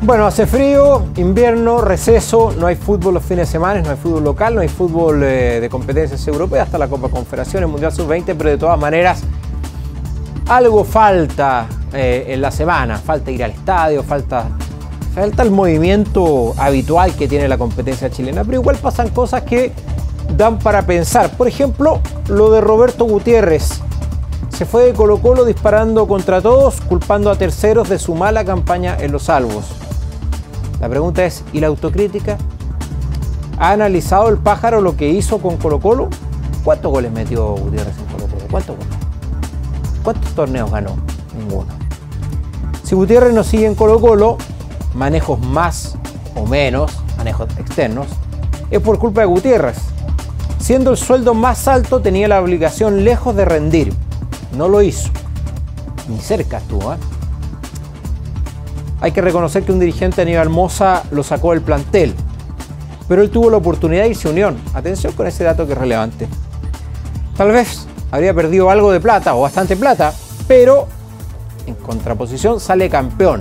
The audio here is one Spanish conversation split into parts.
Bueno, hace frío, invierno, receso, no hay fútbol los fines de semana, no hay fútbol local, no hay fútbol de competencias europeas, hasta la Copa Confederaciones, Mundial Sub-20, pero de todas maneras algo falta en la semana, falta ir al estadio, falta el movimiento habitual que tiene la competencia chilena, pero igual pasan cosas que dan para pensar. Por ejemplo, lo de Roberto Gutiérrez. Se fue de Colo-Colo disparando contra todos, culpando a terceros de su mala campaña en los salvos. La pregunta es, ¿y la autocrítica? ¿Ha analizado el pájaro lo que hizo con Colo-Colo? ¿Cuántos goles metió Gutiérrez en Colo-Colo? ¿Cuántos goles? ¿Cuántos torneos ganó? Ninguno. Si Gutiérrez no sigue en Colo-Colo, manejos más o menos, manejos externos, es por culpa de Gutiérrez. Siendo el sueldo más alto, tenía la obligación lejos de rendir. No lo hizo. Ni cerca estuvo, ¿eh? Hay que reconocer que un dirigente a nivel Moza lo sacó del plantel. Pero él tuvo la oportunidad de irse a Unión. Atención con ese dato que es relevante. Tal vez habría perdido algo de plata o bastante plata, pero en contraposición sale campeón.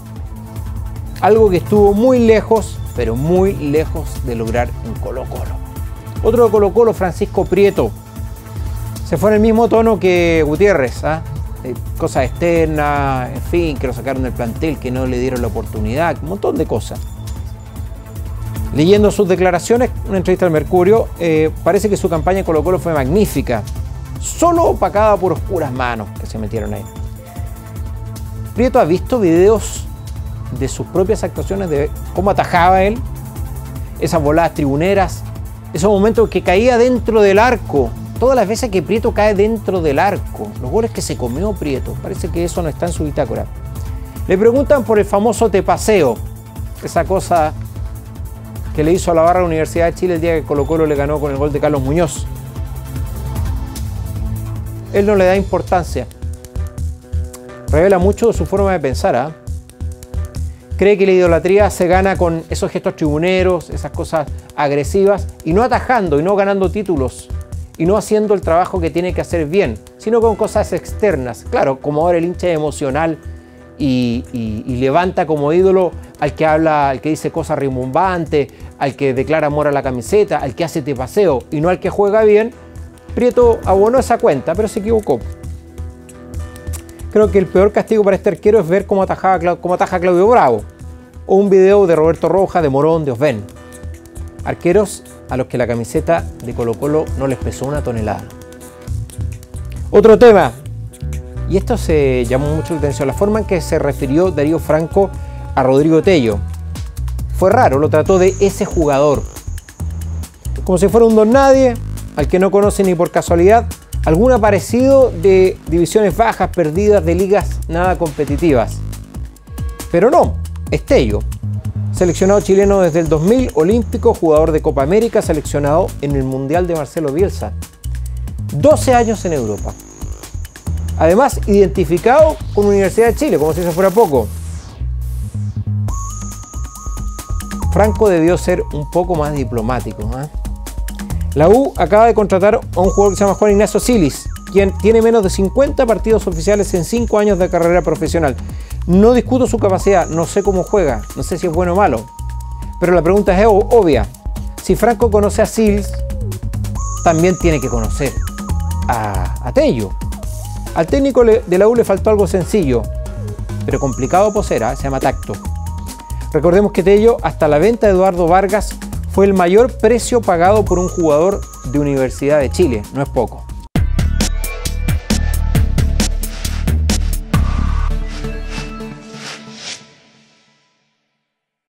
Algo que estuvo muy lejos, pero muy lejos de lograr en Colo-Colo. Otro de Colo-Colo, Francisco Prieto. Se fue en el mismo tono que Gutiérrez, ¿ah? Cosas externas, en fin, que lo sacaron del plantel, que no le dieron la oportunidad, un montón de cosas. Leyendo sus declaraciones, una entrevista al Mercurio, parece que su campaña en Colo-Colo fue magnífica, solo opacada por oscuras manos que se metieron ahí. Prieto ha visto videos de sus propias actuaciones, de cómo atajaba él, esas voladas tribuneras, esos momentos que caía dentro del arco. Todas las veces que Prieto cae dentro del arco, los goles que se comió Prieto, parece que eso no está en su bitácora. Le preguntan por el famoso tepaseo, esa cosa que le hizo a la barra de la Universidad de Chile el día que Colo-Colo le ganó con el gol de Carlos Muñoz. Él no le da importancia. Revela mucho de su forma de pensar, ¿eh? Cree que la idolatría se gana con esos gestos tribuneros, esas cosas agresivas, y no atajando, y no ganando títulos, y no haciendo el trabajo que tiene que hacer bien, sino con cosas externas. Claro, como ahora el hincha es emocional y levanta como ídolo al que habla, al que dice cosas rimbombantes, al que declara amor a la camiseta, al que hace tepaseo y no al que juega bien. Prieto abonó esa cuenta, pero se equivocó. Creo que el peor castigo para este arquero es ver cómo ataja Claudio Bravo, o un video de Roberto Rojas, de Morón, de Osben. Arqueros a los que la camiseta de Colo-Colo no les pesó una tonelada. Otro tema, y esto se llamó mucho la atención, la forma en que se refirió Darío Franco a Rodrigo Tello. Fue raro, lo trató de ese jugador, como si fuera un don nadie, al que no conoce ni por casualidad, algún aparecido de divisiones bajas, perdidas, de ligas nada competitivas. Pero no, es Tello. Seleccionado chileno desde el 2000, olímpico, jugador de Copa América, seleccionado en el Mundial de Marcelo Bielsa. 12 años en Europa. Además, identificado con Universidad de Chile, como si eso fuera poco. Franco debió ser un poco más diplomático, ¿eh? La U acaba de contratar a un jugador que se llama Juan Ignacio Silis, quien tiene menos de 50 partidos oficiales en 5 años de carrera profesional. No discuto su capacidad, no sé cómo juega, no sé si es bueno o malo. Pero la pregunta es obvia. Si Franco conoce a Silis, también tiene que conocer a Tello. Al técnico de la U le faltó algo sencillo, pero complicado poseer, se llama tacto. Recordemos que Tello, hasta la venta de Eduardo Vargas, fue el mayor precio pagado por un jugador de Universidad de Chile, no es poco.